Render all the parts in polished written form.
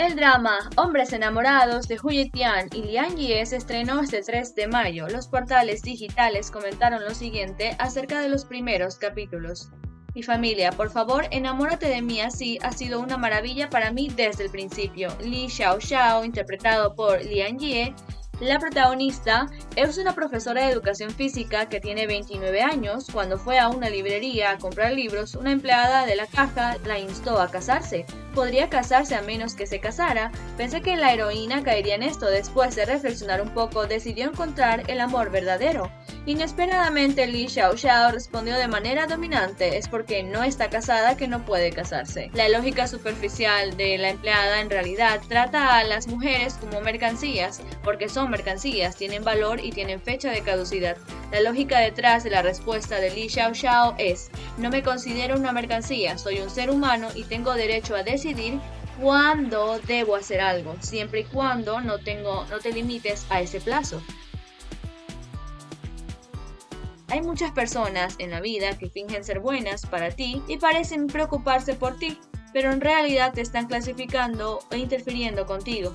El drama Hombres enamorados de Hu Tian y Liang Ye se estrenó este 3 de mayo. Los portales digitales comentaron lo siguiente acerca de los primeros capítulos. Mi familia, por favor, enamórate de mí así, ha sido una maravilla para mí desde el principio. Li Xiao, interpretado por Liang Ye. La protagonista es una profesora de educación física que tiene 29 años. Cuando fue a una librería a comprar libros, una empleada de la caja la instó a casarse. Podría casarse a menos que se casara. Pensé que la heroína caería en esto. Después de reflexionar un poco, decidió encontrar el amor verdadero. Inesperadamente, Li Xiao respondió de manera dominante: es porque no está casada que no puede casarse. La lógica superficial de la empleada en realidad trata a las mujeres como mercancías, porque son mercancías, tienen valor y tienen fecha de caducidad. La lógica detrás de la respuesta de Li Xiao es: no me considero una mercancía, soy un ser humano y tengo derecho a decidir cuándo debo hacer algo, siempre y cuando no te limites a ese plazo. Hay muchas personas en la vida que fingen ser buenas para ti y parecen preocuparse por ti, pero en realidad te están clasificando e interfiriendo contigo.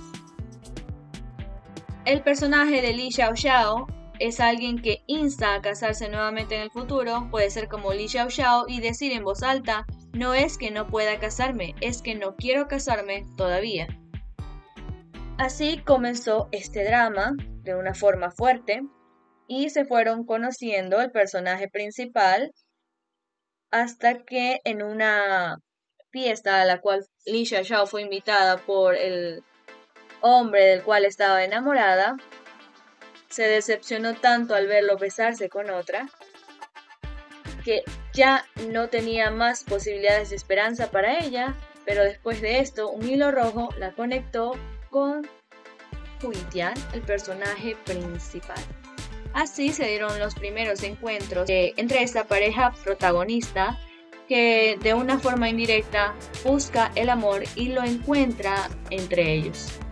El personaje de Li Xiao es alguien que insta a casarse nuevamente en el futuro. Puede ser como Li Xiao y decir en voz alta: no es que no pueda casarme, es que no quiero casarme todavía. Así comenzó este drama de una forma fuerte y se fueron conociendo el personaje principal hasta que en una fiesta a la cual Li Xiao fue invitada por el hombre del cual estaba enamorada, se decepcionó tanto al verlo besarse con otra que ya no tenía más posibilidades de esperanza para ella, pero después de esto un hilo rojo la conectó con Hu Tian, el personaje principal. Así se dieron los primeros encuentros entre esta pareja protagonista que de una forma indirecta busca el amor y lo encuentra entre ellos.